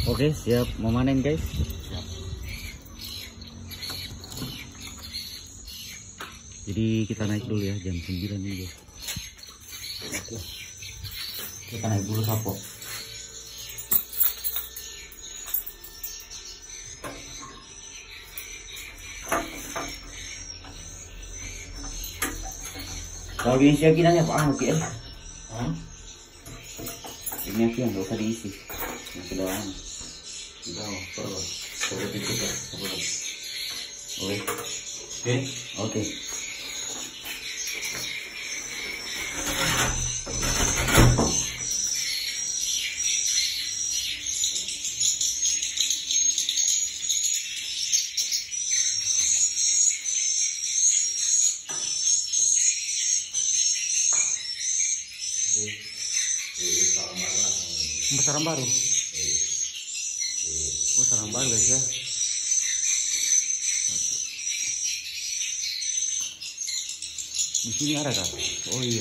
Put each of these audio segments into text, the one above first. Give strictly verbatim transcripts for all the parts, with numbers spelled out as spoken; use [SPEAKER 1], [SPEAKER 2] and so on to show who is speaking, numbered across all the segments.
[SPEAKER 1] Oke, siap mau manen guys.
[SPEAKER 2] Siap.
[SPEAKER 1] Jadi kita naik dulu ya jam sembilan nih guys.
[SPEAKER 2] Oke. Kita naik dulu sapo.
[SPEAKER 1] Kalau gini siap gini apa ah oke.
[SPEAKER 2] Hah?
[SPEAKER 1] Ini aku yang gak usah diisi. Yang sedoan.
[SPEAKER 2] Sudah, terus. Terus itu kan.
[SPEAKER 1] Oke.
[SPEAKER 2] Oke.
[SPEAKER 1] Oke. Sarang baru. Oh, sarang baru guys ya. Di sini ada kan? Oh iya.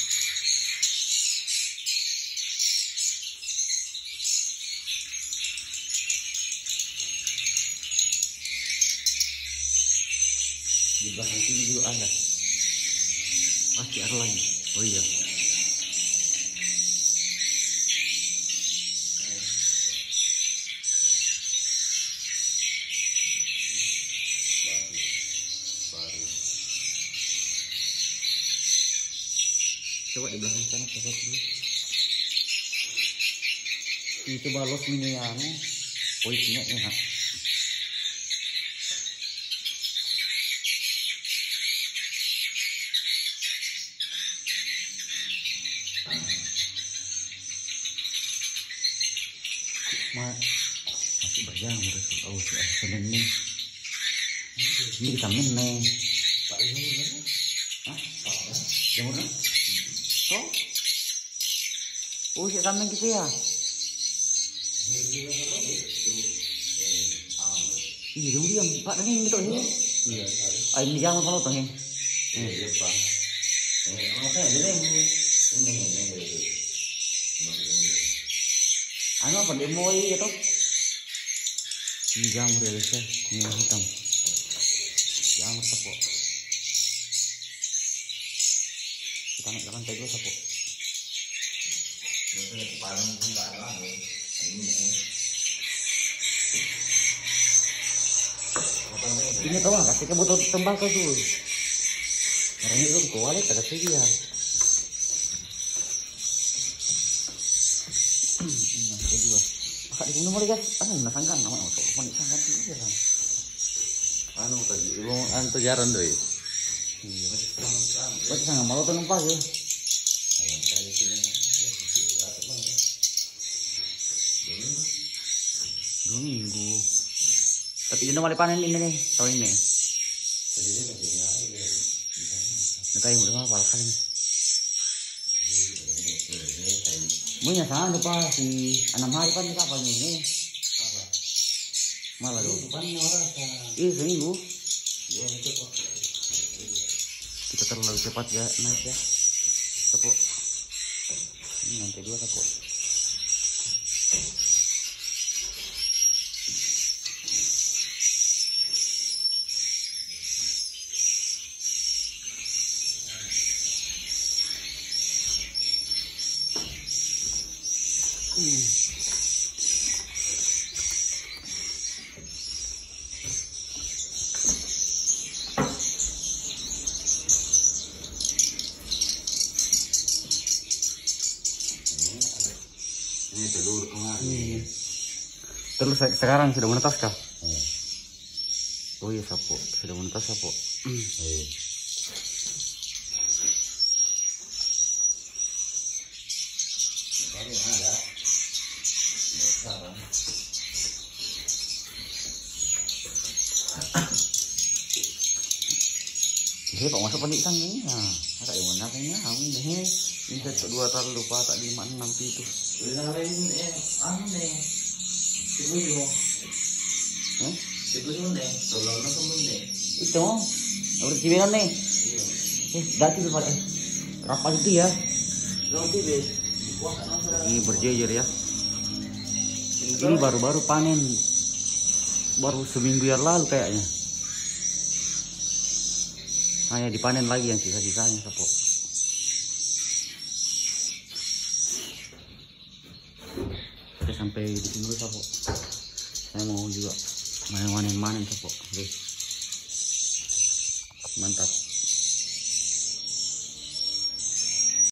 [SPEAKER 1] Di belakang sini juga ada. Pasti ada lagi. Oh iya. Coba di belakang sana coba dulu. Itu balos minyak anu. Oh isinya enak. Ma masih berjamur. Oh seneng nih. Ini vitamin nih. Hah? Jamur kan? Oh, oh si kambing gitu ya? Iya, dia diam. Pak, ini gitu ini.
[SPEAKER 2] Iya.
[SPEAKER 1] Ah, ini jangan kalau tuh ini.
[SPEAKER 2] Iya, Pak. Eh, apa aja deh ini. Ini ini.
[SPEAKER 1] Anu apa demo ini itu? Ini jamur ya guys ya. Ini yang hitam. Jamur sapo. Kita naik ke lantai dua sapo.
[SPEAKER 2] Paling enggak ada lagi.
[SPEAKER 1] Ini tahu nggak? Kasih butuh tembakau tuh. Orang itu kualit ada sih dia. Nah, kedua. Kakak di sini mau lihat. Anu nasangkan nama untuk panik sangkan itu ya.
[SPEAKER 2] Anu tadi, ibu anu jaran doi.
[SPEAKER 1] Iya. Berarti sangat malu tuh numpas ya. Dua minggu. Tapi ini mau dipanen ini nih tahun ini. Kita yang udah apa kali ini? Punya sana lupa si enam hari pan kapan ini? Malah dong. Iya seminggu. Kita terlalu cepat ya naik ya. Tepuk. Ini lantai dua tepuk. Hmm.
[SPEAKER 2] Ini telur kemarin.
[SPEAKER 1] Terus sekarang sudah menetas kah?
[SPEAKER 2] Hmm.
[SPEAKER 1] Oh iya sapo, sudah menetas sapo. Hmm.
[SPEAKER 2] Hmm. Tapi ada. Sekarang.
[SPEAKER 1] Jadi pak masuk panik sang ini ya. Ada yang mana kayaknya kami nih. Ini satu dua tak lupa tak lima enam itu.
[SPEAKER 2] Udah ini eh anu nih. Ibu
[SPEAKER 1] Eh?
[SPEAKER 2] Ibu nih. Tolong nonton nih.
[SPEAKER 1] Itu, urut cibiran nih.
[SPEAKER 2] Iya.
[SPEAKER 1] Eh, dati pada eh. Rapat itu ya.
[SPEAKER 2] Nanti deh.
[SPEAKER 1] Ini berjejer ya.
[SPEAKER 2] Ini
[SPEAKER 1] Ini baru-baru panen, baru seminggu yang lalu kayaknya. Hanya dipanen lagi yang sisa-sisanya, Sapo. Oke, sampai di sini dulu, Sapo. Saya mau juga main-main-main, Sapo. Oke. Mantap.